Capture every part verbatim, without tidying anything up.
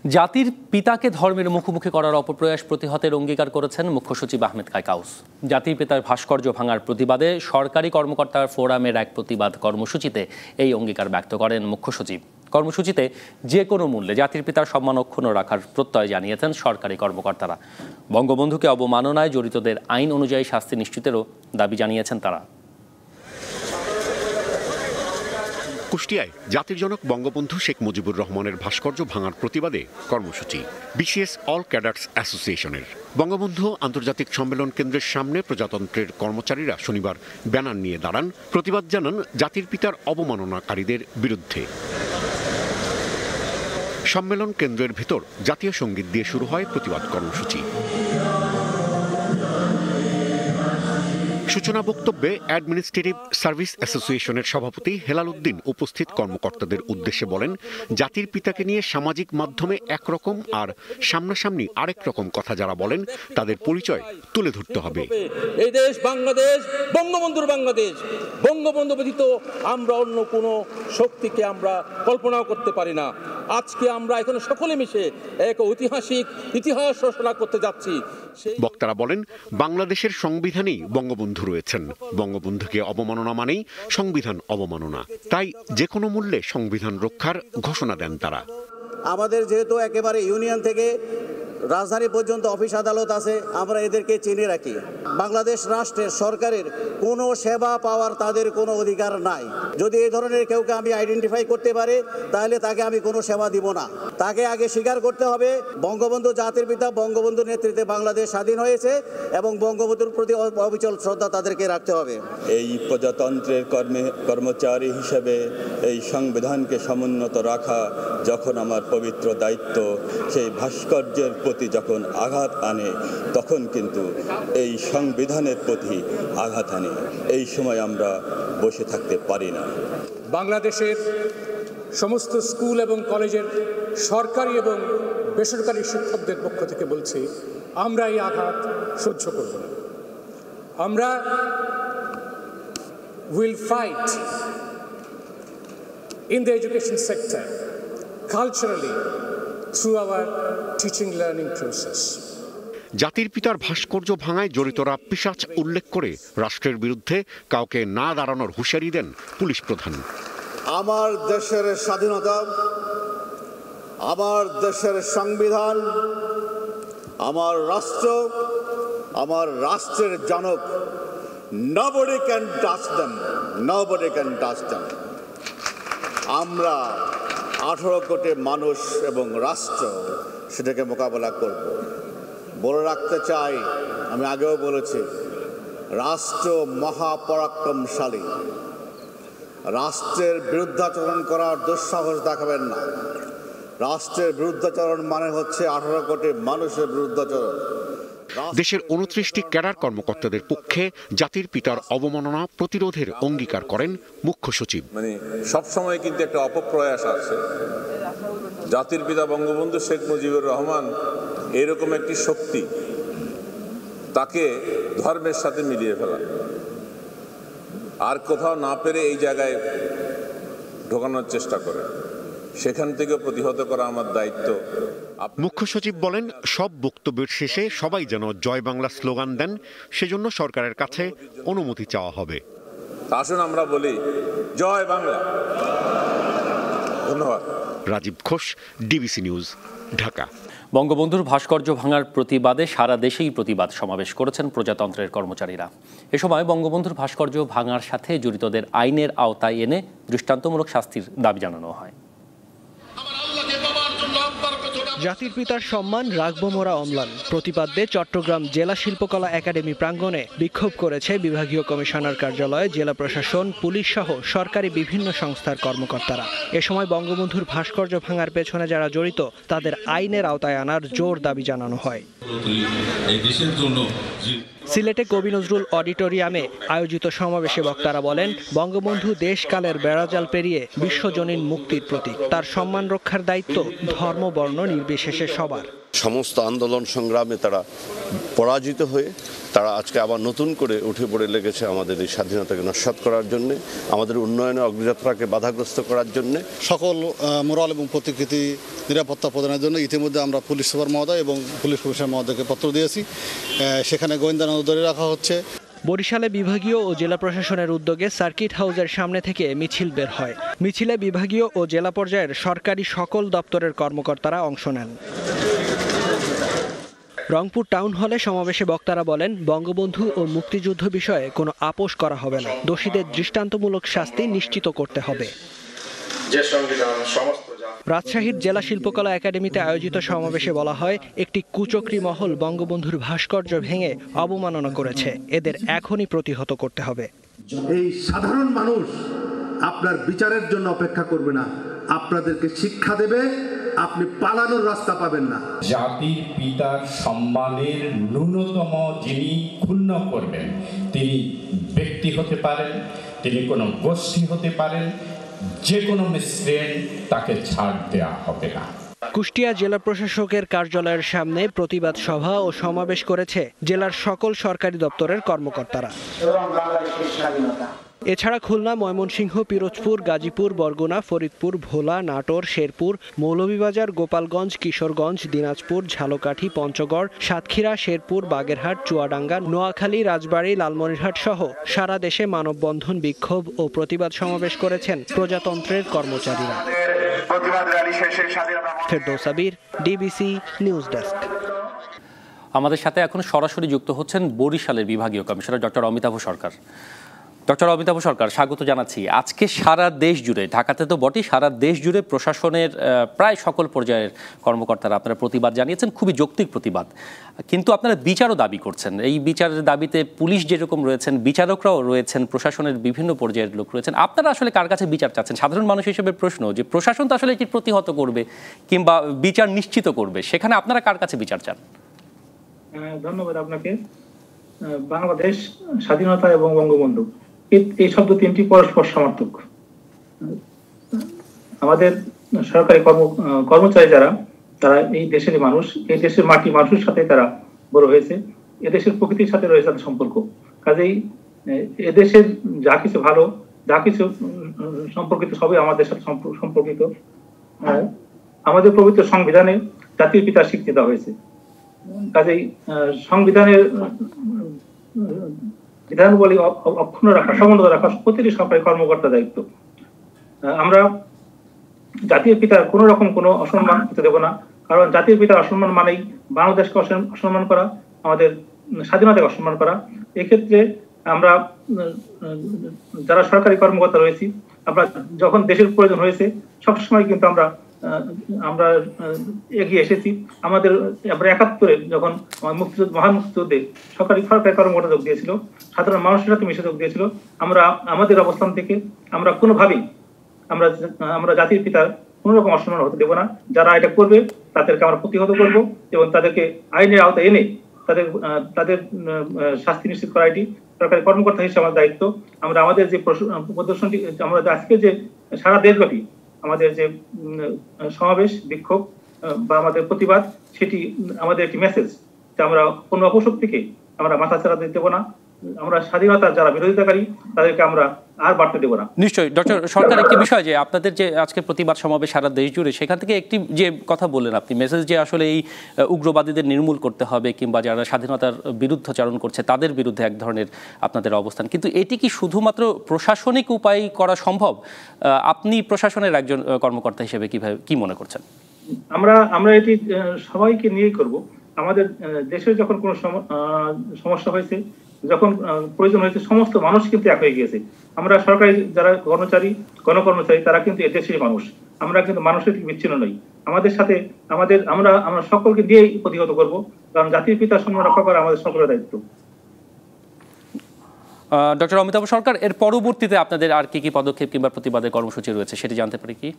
জাতির পিতাকে ধর্মের মুখোমুখি করার অপপ্রয়াস প্রতিহতের অঙ্গীকার করেছেন মুখ্য সচিব আহমেদ কায়কাউস। জাতির পিতার ভাস্কর্য ভাঙার প্রতিবাদে সরকারি কর্মকর্তার ফোরামের এক প্রতিবাদ কর্মসূচিতে এই অঙ্গীকার ব্যক্ত করেন মুখ্য সচিব। কর্মসূচিতে যে কোনো মূল্যে জাতির পিতার সম্মান অক্ষুণ্ণ রাখার প্রত্যয় জানিয়েছেন সরকারি কর্মকর্তারা। বঙ্গবন্ধুকে অবমাননায় জড়িতদের আইন অনুযায়ী শাস্তি নিশ্চিতেরও দাবি জানিয়েছেন তারা। কুষ্টিয়ায় জাতির জনক বঙ্গবন্ধু শেখ মুজিবুর রহমানের ভাস্কর্য ভাঙার প্রতিবাদে কর্মসূচি বিসিএস অল ক্যাডার্স অ্যাসোসিয়েশনের। বঙ্গবন্ধু আন্তর্জাতিক সম্মেলন কেন্দ্রের সামনে প্রজাতন্ত্রের কর্মচারীরা শনিবার ব্যানার নিয়ে দাঁড়ান, প্রতিবাদ জানান জাতির পিতার অবমাননাকারীদের বিরুদ্ধে। সম্মেলন কেন্দ্রের ভিতর জাতীয় সঙ্গীত দিয়ে শুরু হয় প্রতিবাদ কর্মসূচি। সূচনা বক্তব্যে অ্যাডমিনিস্ট্রেটিভ সার্ভিস অ্যাসোসিয়েশনের সভাপতি হেলাল উদ্দিন উপস্থিত কর্মকর্তাদের উদ্দেশ্যে বলেন, জাতির পিতাকে নিয়ে সামাজিক মাধ্যমে একরকম আর সামনাসামনি আরেক রকম কথা যারা বলেন তাদের পরিচয় তুলে ধরতে হবে। এই দেশ বাংলাদেশ, বঙ্গবন্ধুর বাংলাদেশ। বঙ্গবন্ধু ব্যতীত আমরা অন্য কোনো শক্তিকে আমরা কল্পনাও করতে পারি না। আজকে আমরা এখানে সকলে মিশে এক ঐতিহাসিক ইতিহাস রচনা করতে যাচ্ছি। বক্তারা বলেন, বাংলাদেশের সংবিধানেই বঙ্গবন্ধু রয়েছেন। বঙ্গবন্ধুকে অবমাননা মানেই সংবিধান অবমাননা। তাই যে কোনো মূল্যে সংবিধান রক্ষার ঘোষণা দেন তারা। আমাদের যেহেতু একেবারে ইউনিয়ন থেকে রাজধানী পর্যন্ত অফিস আদালত আছে, আমরা এদেরকে চিনে রাখি। বাংলাদেশ রাষ্ট্রের সরকারের কোনো সেবা পাওয়ার তাদের কোনো অধিকার নাই। যদি এই ধরনের কেউকে আমি আইডেন্টিফাই করতে পারি তাহলে তাকে আমি কোনো সেবা দিব না। তাকে আগে স্বীকার করতে হবে বঙ্গবন্ধু জাতির পিতা, বঙ্গবন্ধুর নেতৃত্বে বাংলাদেশ স্বাধীন হয়েছে এবং বঙ্গবন্ধুর প্রতি অবিচল শ্রদ্ধা তাদেরকে রাখতে হবে। এই প্রজাতন্ত্রের কর্মে কর্মচারী হিসেবে এই সংবিধানকে সমুন্নত রাখা যখন আমার পবিত্র দায়িত্ব, সেই ভাস্কর্যের প্রতি যখন আঘাত আনে তখন কিন্তু এই সংবিধানের প্রতি আঘাত আনে। এই সময় আমরা বসে থাকতে পারি না। বাংলাদেশের সমস্ত স্কুল এবং কলেজের সরকারি এবং বেসরকারি শিক্ষকদের পক্ষ থেকে বলছি, আমরা এই আঘাত সহ্য করব না। আমরা will fight in the education sector culturally through our teaching learning process. জাতির পিতার ভাস্কর্য ভাঙায় জড়িতরা পিশাচ উল্লেখ করে রাষ্ট্রের বিরুদ্ধে কাউকে না দাঁড়ানোর হুঁশিয়ারি দেন পুলিশ প্রধান। আমার দেশের স্বাধীনতা, আমার দেশের সংবিধান, আমার রাষ্ট্র, আমার রাষ্ট্রের জনক, nobody can touch them, nobody can touch them। আমরা আঠারো কোটি মানুষ এবং রাষ্ট্র সেটাকে মোকাবেলা করব। বলে রাখতে চাই, আমি আগেও বলেছি, রাষ্ট্র মহাপরাক্রমশালী। রাষ্ট্রের বিরুদ্ধাচরণ করার দুঃসাহস দেখাবেন না। রাষ্ট্রের বিরুদ্ধাচরণ মানে হচ্ছে আঠারো কোটি মানুষের বিরুদ্ধাচরণ। দেশের উনত্রিশটি ক্যাডার কর্মকর্তাদের পক্ষে জাতির পিতার অবমাননা প্রতিরোধের অঙ্গীকার করেন মুখ্য সচিব। মানে সবসময় কিন্তু একটা অপপ্রয়াস আছে। জাতির পিতা বঙ্গবন্ধু শেখ মুজিবুর রহমান এরকম একটি শক্তি, তাকে ধর্মের সাথে মিলিয়ে ফেলা, আর কোথাও না পেরে এই জায়গায় ঢোকানোর চেষ্টা করে, সেখান থেকে প্রতিহত করা আমার দায়িত্ব। মুখ্য সচিব বলেন, সব বক্তব্যের শেষে সবাই যেন জয় বাংলা স্লোগান দেন, সেজন্য সরকারের কাছে অনুমতি চাওয়া হবে। আসুন আমরা বলি জয় বাংলা। ধন্যবাদ। Rajib Ghosh, DBC news, Dhaka. বঙ্গবন্ধুর ভাস্কর্য ভাঙার প্রতিবাদে সারা দেশেই প্রতিবাদ সমাবেশ করেছেন প্রজাতন্ত্রের কর্মচারীরা। এ সময় বঙ্গবন্ধুর ভাস্কর্য ভাঙার সাথে জড়িতদের আইনের আওতায় এনে দৃষ্টান্তমূলক শাস্তির দাবি জানানো হয়। জাতির পিতার সম্মান রাখবো মোরা অম্লান প্রতিপাদ্যে চট্টগ্রাম জেলা শিল্পকলা একাডেমি প্রাঙ্গণে বিক্ষোভ করেছে বিভাগীয় কমিশনার কার্যালয়, জেলা প্রশাসন, পুলিশ সহ সরকারি বিভিন্ন সংস্থার কর্মকর্তারা। এ সময় বঙ্গবন্ধুর ভাস্কর্য ভাঙার পেছনে যারা জড়িত তাদের আইনের আওতায় আনার জোর দাবি জানানো হয়। সিলেটে কবি নজরুল অডিটোরিয়ামে আয়োজিত সমাবেশে বক্তারা বলেন, বঙ্গবন্ধু দেশকালের বেড়াজাল পেরিয়ে বিশ্বজনীন মুক্তির প্রতীক। তার সম্মান রক্ষার দায়িত্ব ধর্ম বর্ণ নির্বিশেষে সবার। সমস্ত আন্দোলন সংগ্রামে তারা পরাজিত হয়ে তারা আজকে আবার নতুন করে উঠে পড়ে লেগেছে আমাদের এই স্বাধীনতাকে নস্যাৎ করার জন্য, আমাদের উন্নয়নের অগ্রযাত্রাকে বাধাগ্রস্ত করার জন্য। সকল মোরাল এবং প্রতিকৃতি নিরাপত্তা প্রদানের জন্য ইতিমধ্যে আমরা পুলিশ সুপার মহোদয় এবং পুলিশ কমিশনার মহোদয়কে পত্র দিয়েছি। সেখানে গোয়েন্দা নজরদারি রাখা হচ্ছে। বরিশালে বিভাগীয় ও জেলা প্রশাসনের উদ্যোগে সার্কিট হাউসের সামনে থেকে মিছিল বের হয়। মিছিলে বিভাগীয় ও জেলা পর্যায়ের সরকারি সকল দপ্তরের কর্মকর্তারা অংশ নেন। রংপুর টাউন হলে সমাবেশে বক্তারা বলেন, বঙ্গবন্ধু ও মুক্তিযুদ্ধ বিষয়ে কোনো আপোষ করা হবে না, দোষীদের দৃষ্টান্তমূলক শাস্তি নিশ্চিত করতে হবে। রাজশাহীর জেলা শিল্পকলা একাডেমিতে আয়োজিত সমাবেশে বলা হয়, একটি কুচক্রী মহল বঙ্গবন্ধুর ভাস্কর্য ভেঙে অবমাননা করেছে, এদের এখনই প্রতিহত করতে হবে। এই সাধারণ মানুষ আপনার বিচারের জন্য অপেক্ষা করবে না, আপনাদেরকে শিক্ষা দেবে, আপনি পালানোর রাস্তা পাবেন না। জাতির পিতার সম্মানের ন্যূনতম যিনি ক্ষুণ্ণ করবেন, তিনি ব্যক্তি হতে পারেন, তিনি কোনো গোষ্ঠী হতে পারেন, যে কোনো মিশ্রেণ, তাকে ছাড় দেওয়া হবে না। কুষ্টিয়া জেলা প্রশাসকের কার্যালয়ের সামনে প্রতিবাদ সভা ও সমাবেশ করেছে জেলার সকল সরকারি দপ্তরের কর্মকর্তারা। এছাড়া খুলনা, ময়মনসিংহ, পিরোজপুর, গাজীপুর, বরগুনা, ফরিদপুর, ভোলা, নাটোর, শেরপুর, মৌলভীবাজার, গোপালগঞ্জ, কিশোরগঞ্জ, দিনাজপুর, ঝালকাঠি, পঞ্চগড়, সাতক্ষীরা, শেরপুর, বাগেরহাট, চুয়াডাঙ্গা, নোয়াখালী, রাজবাড়ী, লালমনিরহাট সহ সারা দেশে মানববন্ধন, বিক্ষোভ ও প্রতিবাদ সমাবেশ করেছেন প্রজাতন্ত্রের কর্মচারীরা। Ferdous Sabir, DBC news desk. আমাদের সাথে এখন সরাসরি যুক্ত হচ্ছেন বরিশালের বিভাগীয় commissioner doctor Amitabh Sarkar. Doctor Amitabh Sarkar, স্বাগত জানাচ্ছি। আজকে সারা দেশ জুড়ে, ঢাকাতে তো বটেই, সারা দেশ জুড়ে প্রশাসনের প্রায় সকল পর্যায়ের কর্মকর্তারা আপনারা প্রতিবাদ জানিয়েছেন, খুবই যৌক্তিক প্রতিবাদ, কিন্তু আপনারা বিচারও দাবি করছেন। এই বিচারের দাবিতে পুলিশ যেরকম রয়েছেন, বিচারকরাও রয়েছেন, প্রশাসনের বিভিন্ন পর্যায়ের লোক রয়েছেন। আপনারা আসলে কার কাছে বিচার চাচ্ছেন? সাধারণ মানুষ হিসেবে প্রশ্ন, যে প্রশাসন তো আসলে এটি প্রতিহত করবে কিংবা বিচার নিশ্চিত করবে, সেখানে আপনারা কার কাছে বিচার চান? ধন্যবাদ আপনাকে। বাংলাদেশ, স্বাধীনতা এবং বঙ্গবন্ধু, এই শব্দ তিনটি পরস্পর সমার্থক। আমাদের সরকারি কর্ম কর্মচারী যারা, তারা এই দেশের মানুষ, এই দেশের মাটি মানুষের সাথে তারা বড় হয়েছে, এদেশের প্রকৃতির সাথে রয়েছে তাদের সম্পর্ক। কাজেই এদেশের যা কিছু ভালো, যা কিছু সম্পর্কিত, সবই আমাদের সাথে সম্পর্কিত। আমাদের পবিত্র সংবিধানে জাতির পিতার স্বীকৃতি দেওয়া হয়েছে। কাজেই সংবিধানের বিধানবলী অক্ষুণ্ণ রাখা, সমুন্নত রাখা প্রতিটি সরকারি কর্মকর্তার দায়িত্ব। আমরা জাতির পিতার কোনো রকম কোনো অসম্মান হতে দেব না, কারণ জাতির পিতার অসম্মান মানেই বাংলাদেশকে অসম্মান করা, আমাদের স্বাধীনতাকে অসম্মান করা। এক্ষেত্রে আমরা যারা সরকারি কর্মকর্তা রয়েছি, আমরা যখন দেশের প্রয়োজন হয়েছে সবসময় কিন্তু আমরা আমরা এগিয়ে এসেছি। আমাদের আমরা একাত্তরে যখন মুক্তিযুদ্ধ মহান মুক্তিযুদ্ধে সরকারি সরকারি কর্মকর্তা যোগ দিয়েছিল, সাধারণ মানুষের সাথে মিশে যোগ দিয়েছিল, আমরা আমাদের অবস্থান থেকে আমরা কোনোভাবেই আমরা আমরা জাতির পিতার কোনো রকম অসম্মান হতে দেব না। যারা এটা করবে তাদেরকে আমরা প্রতিহত করব এবং তাদেরকে আইনের আওতায় এনে তাদের তাদের শাস্তি নিশ্চিত করা এটি সরকারি কর্মকর্তা হিসেবে আমার দায়িত্ব। আমরা আমাদের যে প্রদর্শনটি, আমরা আজকে যে সারা দেশব্যাপী আমাদের যে সমাবেশ, বিক্ষোভ বা আমাদের প্রতিবাদ, সেটি আমাদের একটি মেসেজ যে আমরা কোনো অপশক্তিকে আমরা মাথা ছাড়া দেব না। আমরা স্বাধীনতার যারা বিরোধিতাকারী তাদেরকে আমরা আর বাড়তে দেব না। নিশ্চয়ই ডক্টর সরকার, একটি বিষয় যে আপনাদের যে আজকে প্রতিবাদ সমাবেশ সারা দেশ জুড়ে, সেখান থেকে একটি যে কথা বললেন আপনি, মেসেজ যে আসলে এই উগ্রবাদীদের নির্মূল করতে হবে কিংবা যারা স্বাধীনতার বিরুদ্ধাচরণ করছে তাদের বিরুদ্ধে এক ধরনের আপনাদের অবস্থান, কিন্তু এটি কি শুধুমাত্র প্রশাসনিক উপায় করা সম্ভব? আপনি প্রশাসনের একজন কর্মকর্তা হিসেবে কিভাবে কি মনে করছেন? আমরা আমরা এটি সবাইকে নিয়েই করব। আমাদের দেশে যখন কোনো সমস্যা হয়েছে, যখন প্রয়োজন হয়েছে, সমস্ত মানুষ কিন্তু এক হয়ে গিয়েছে। আমরা সরকারি যারা কর্মচারী, গণকর্মচারী, তারা কিন্তু এদেশের মানুষ। আমরা কিন্তু মানুষের থেকে বিচ্ছিন্ন নই। আমাদের সাথে আমাদের আমরা আমরা সকলকে দিয়েই প্রতিহত করব, কারণ জাতির পিতার সম্মান রক্ষা করা আমাদের সকলের দায়িত্ব। ডক্টর অমিতাভ সরকার, এর পরবর্তীতে আপনাদের আর কি কি পদক্ষেপ কিংবা প্রতিবাদের কর্মসূচি রয়েছে সেটি জানতে পারি কি?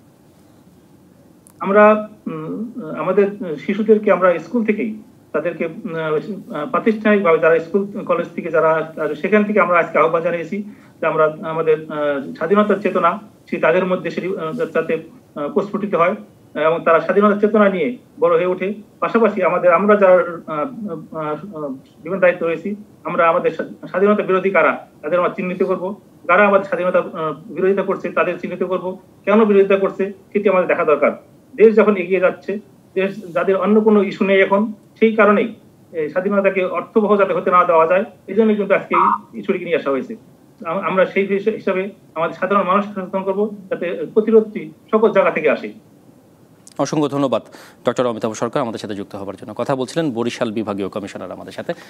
আমরা আমাদের শিশুদেরকে আমরা স্কুল থেকেই তাদেরকে প্রাতিষ্ঠানিকভাবে যারা স্কুল কলেজ থেকে যারা, সেখান থেকে আমরা আজকে আহ্বান জানিয়েছি যে আমরা আমাদের স্বাধীনতার চেতনা সেই তাদের মধ্যে সেটি যাতে প্রস্ফুটিত হয়। এবং তারা স্বাধীনতার চেতনা নিয়ে বড় হয়ে ওঠে। পাশাপাশি আমাদের আমরা যারা বিভিন্ন দায়িত্ব রয়েছি, আমরা আমাদের স্বাধীনতা বিরোধী কারা তাদের আমরা চিহ্নিত করব, যারা আমাদের স্বাধীনতা বিরোধিতা করছে তাদের চিহ্নিত করব, কেন বিরোধিতা করছে সেটি আমাদের দেখা দরকার। দেশ যখন এগিয়ে যাচ্ছে, দেশ যাদের অন্য কোনো ইস্যু নেই এখন, সেই কারণেই স্বাধীনতাকে অর্থবহ যাতে হতে না দেওয়া যায়, এই জন্য কিন্তু আজকে এই ইস্যুটিকে নিয়ে আসা হয়েছে। আমরা সেই হিসাবে আমাদের সাধারণ মানুষকে সচেতন করবো যাতে প্রতিরোধটি সকল জায়গা থেকে আসে। অসংখ্য ধন্যবাদ ডক্টর অমিতাভ সরকার আমাদের সাথে যুক্ত হওয়ার জন্য। কথা বলছিলেন বরিশাল বিভাগীয় কমিশনার আমাদের সাথে।